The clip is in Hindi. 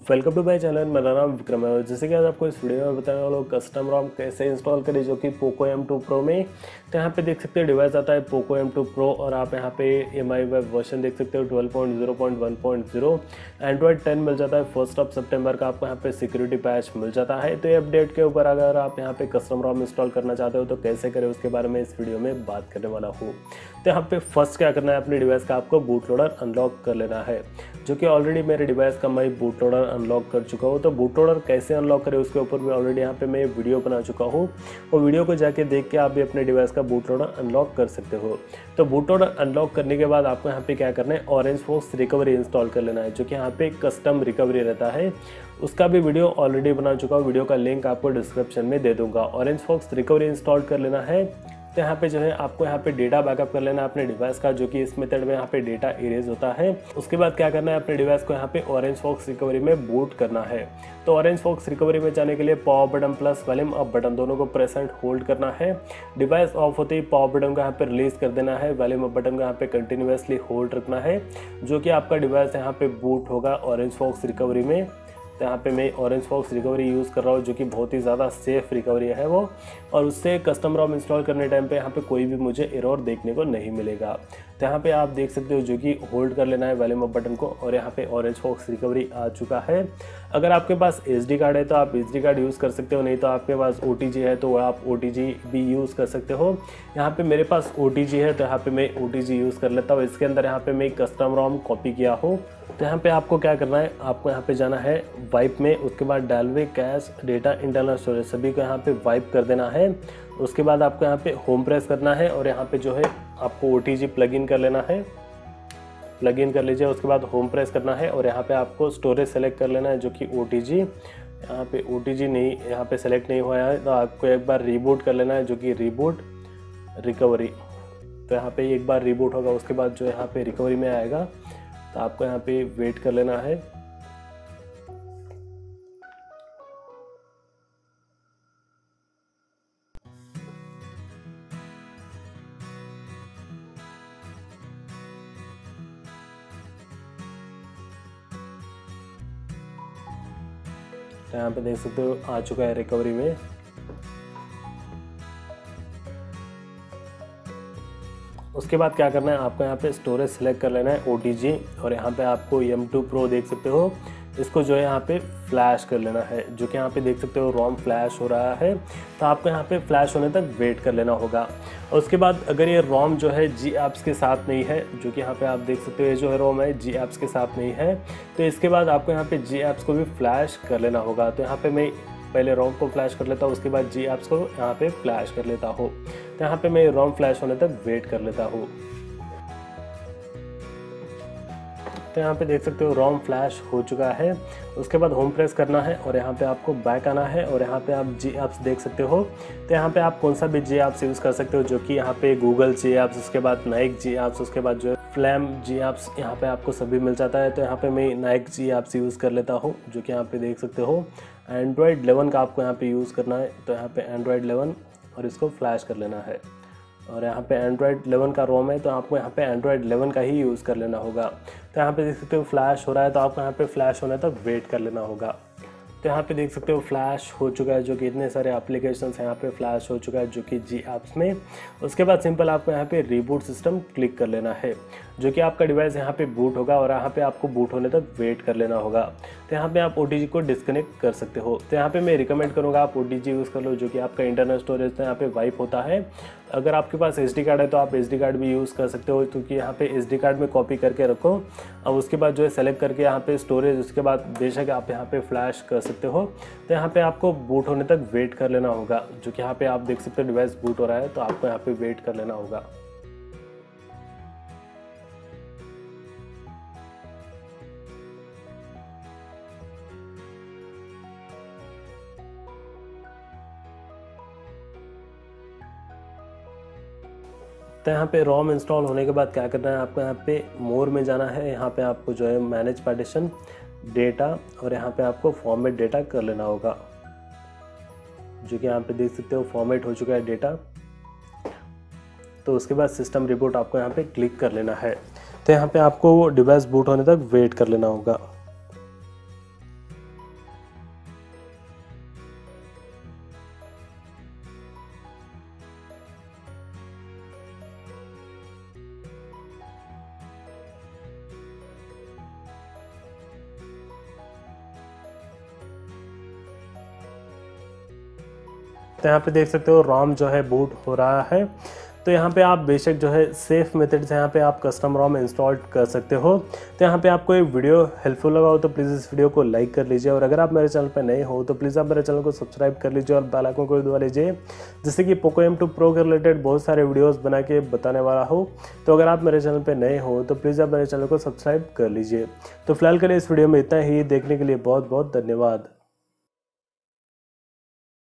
Welcome to my channel. मेरा नाम विक्रम है। जैसे कि आज आपको इस वीडियो में बताने वाला हूँ कस्टम रोम कैसे इंस्टॉल करें जो कि पोको M2 Pro में। तो यहाँ पे देख सकते हो डिवाइस आता है पोको M2 Pro और आप यहाँ पे MI वेब वर्जन देख सकते हो 12.0.1.0। एंड्रॉयड 10 मिल जाता है 1 सितंबर का। आपको यहाँ पे सिक्योरिटी पैच मिल जाता है। तो ये अपडेट के ऊपर अगर आप यहाँ पे कस्टम रोम इंस्टॉल करना चाहते हो तो कैसे करें उसके बारे में इस वीडियो में बात करने वाला हूँ। तो यहाँ पे फर्स्ट क्या करना है, अपने डिवाइस का आपको बूट लोडर अनलॉक कर लेना है, जो कि ऑलरेडी मेरे डिवाइस का मैं बूट लोडर अनलॉक कर चुका हूँ। तो बूट लोडर कैसे अनलॉक करें उसके ऊपर भी ऑलरेडी यहाँ पे मैं वीडियो बना चुका हूँ। वो वीडियो को जाके देख के आप भी अपने डिवाइस का बूट लोडर अनलॉक कर सकते हो। तो बूट लोडर अनलॉक करने के बाद आपको यहाँ पे क्या करना है, ऑरेंज फॉक्स रिकवरी इंस्टॉल कर लेना है, जो कि यहाँ पे कस्टम रिकवरी रहता है। उसका भी वीडियो ऑलरेडी बना चुका हूँ, वीडियो का लिंक आपको डिस्क्रिप्शन में दे दूंगा। ऑरेंज फॉक्स रिकवरी इंस्टॉल कर लेना है। तो यहाँ पे जो है आपको यहाँ पे डेटा बैकअप कर लेना है अपने डिवाइस का, जो कि इस मेथड में यहाँ पे डेटा इरेज होता है। उसके बाद क्या करना है, अपने डिवाइस को यहाँ पे ऑरेंज फॉक्स रिकवरी में बूट करना है। तो ऑरेंज फॉक्स रिकवरी में जाने के लिए power button plus volume up button दोनों को प्रेस एंड होल्ड करना है। डिवाइस ऑफ होते ही पावर बटन को यहाँ पे रिलीज कर देना है, वॉल्यूम अप बटन को यहाँ पे कंटिन्यूसली होल्ड रखना है, जो कि आपका डिवाइस यहाँ पे बूट होगा ऑरेंज फॉक्स रिकवरी में। तो यहाँ पे मैं ऑरेंज फॉक्स रिकवरी यूज़ कर रहा हूँ, जो कि बहुत ही ज़्यादा सेफ रिकवरी है वो, और उससे कस्टम रोम इंस्टॉल करने टाइम पे यहाँ पे कोई भी मुझे एरर देखने को नहीं मिलेगा। तो यहाँ पे आप देख सकते हो जो कि होल्ड कर लेना है वॉल्यूम अप बटन को, और यहाँ पे ऑरेंज फॉक्स रिकवरी आ चुका है। अगर आपके पास SD कार्ड है तो आप SD कार्ड यूज़ कर सकते हो, नहीं तो आपके पास OTG है तो आप OTG भी यूज़ कर सकते हो। यहाँ पे मेरे पास OTG है तो यहाँ पे मैं OTG यूज़ कर लेता हूँ। इसके अंदर यहाँ पे मैं कस्टम रोम कॉपी किया हूँ। तो यहाँ पे आपको क्या करना है, आपको यहाँ पे जाना है वाइप में, उसके बाद Dalvik cache data internal storage सभी को यहाँ पे वाइप कर देना है। उसके बाद आपको यहाँ पे होम प्रेस करना है और यहाँ पे जो है आपको OTG प्लग इन कर लेना है, प्लग इन कर लीजिए। उसके बाद होम प्रेस करना है और यहाँ पे आपको स्टोरेज सेलेक्ट कर लेना है, जो कि OTG। यहाँ पे OTG नहीं, यहाँ पे सेलेक्ट नहीं हुआ है तो आपको एक बार रीबूट कर लेना है, जो कि रीबूट रिकवरी। तो यहाँ पे एक बार रीबूट होगा, उसके बाद जो यहाँ पे रिकवरी में आएगा, तो आपको यहाँ पे वेट कर लेना है। तो यहाँ पे देख सकते हो आ चुका है रिकवरी में। उसके बाद क्या करना है, आपको यहाँ पे स्टोरेज सेलेक्ट कर लेना है OTG, और यहाँ पे आपको M2 Pro देख सकते हो, इसको जो है यहाँ पे फ्लैश कर लेना है, जो कि यहाँ पे देख सकते हो रोम फ्लैश हो रहा है। तो आपको यहाँ पे फ्लैश होने तक वेट कर लेना होगा। और उसके बाद अगर ये रोम जो है G ऐप्स के साथ नहीं है, जो कि यहाँ पे आप देख सकते हो ये जो है रोम है G ऐप्स के साथ नहीं है, तो इसके बाद आपको यहाँ पे G ऐप्स को भी फ्लैश कर लेना होगा। तो यहाँ पे मैं पहले रोम को फ्लैश कर लेता हूँ, उसके बाद G ऐप्स को यहाँ पे फ्लैश कर लेता हूँ। तो यहाँ पे मैं रोम फ्लैश होने तक वेट कर लेता हूँ। तो यहाँ पे देख सकते हो रोम फ्लैश हो चुका है। उसके बाद होम प्रेस करना है और यहाँ पे आपको बैक आना है और यहाँ पे आप G ऐप्स देख सकते हो। तो यहाँ पे आप कौन सा भी G ऐप्स यूज़ कर सकते हो, जो कि यहाँ पे गूगल G ऐप्स, उसके बाद नाइक G ऐप्स, उसके बाद जो है फ्लैम G ऐप्स, यहाँ पे आपको सभी मिल जाता है। तो यहाँ पे मैं नाइक G ऐप्स यूज़ कर लेता हूँ, जो कि यहाँ पे देख सकते हो। एंड्रॉयड 11 का आपको यहाँ पे यूज़ करना है, तो यहाँ पे एंड्रॉयड 11 और इसको फ्लैश कर लेना है। और यहाँ पे एंड्रॉयड 11 का रोम है तो आपको यहाँ पे एंड्रॉयड 11 का ही यूज़ कर लेना होगा। तो यहाँ पे देख सकते हो फ्लैश हो रहा है, तो आपको यहाँ पे फ्लैश होने तक वेट कर लेना होगा। तो यहाँ पे देख सकते हो फ्लैश हो चुका है, जो कि इतने सारे एप्लीकेशंस यहाँ पे फ्लैश हो चुका है, जो कि G ऐप्स में। उसके बाद सिंपल आपको यहाँ पे रीबूट सिस्टम क्लिक कर लेना है, जो कि आपका डिवाइस यहाँ पे बूट होगा और यहाँ पे आपको बूट होने तक वेट कर लेना होगा। तो यहाँ पे आप OTG को डिस्कनेक्ट कर सकते हो। तो यहाँ पे मैं रिकमेंड करूँगा आप OTG यूज़ कर लो, जो कि आपका इंटरनल स्टोरेज यहाँ पे वाइप होता है। अगर आपके पास SD कार्ड है तो आप SD कार्ड भी यूज़ कर सकते हो, क्योंकि यहाँ पे SD कार्ड में कॉपी करके रखो। अब उसके बाद जो है सेलेक्ट करके यहाँ पे स्टोरेज, उसके बाद बेशक आप यहाँ पे फ्लैश कर सकते हो। तो यहाँ पे आपको बूट होने तक वेट कर लेना होगा, जो कि यहाँ पे आप देख सकते हो डिवाइस बूट हो रहा है, तो आपको यहाँ पे वेट कर लेना होगा। तो यहाँ पे रोम इंस्टॉल होने के बाद क्या करना है, आपको यहाँ पे मोर में जाना है। यहाँ पे आपको जो है मैनेज पार्टीशन डेटा, और यहाँ पे आपको फॉर्मेट डेटा कर लेना होगा, जो कि यहाँ पे देख सकते हो फॉर्मेट हो चुका है डेटा। तो उसके बाद सिस्टम रिबूट आपको यहाँ पे क्लिक कर लेना है। तो यहाँ पे आपको डिवाइस बूट होने तक वेट कर लेना होगा। तो यहाँ पे देख सकते हो ROM जो है बूट हो रहा है। तो यहाँ पे आप बेशक जो है सेफ मेथड से यहाँ पे आप कस्टम ROM इंस्टॉल कर सकते हो। तो यहाँ पे आपको ये वीडियो हेल्पफुल लगा हो तो प्लीज़ इस वीडियो को लाइक कर लीजिए, और अगर आप मेरे चैनल पे नए हो तो प्लीज़ आप मेरे चैनल को सब्सक्राइब कर लीजिए और बेल आइकन को भी दबा लीजिए, जिससे कि पोको M2 Pro के रिलेटेड बहुत सारे वीडियोज़ बना के बताने वाला हो। तो अगर आप मेरे चैनल पर नए हो तो प्लीज़ आप मेरे चैनल को सब्सक्राइब कर लीजिए। तो फिलहाल के लिए इस वीडियो में इतना ही। देखने के लिए बहुत बहुत धन्यवाद।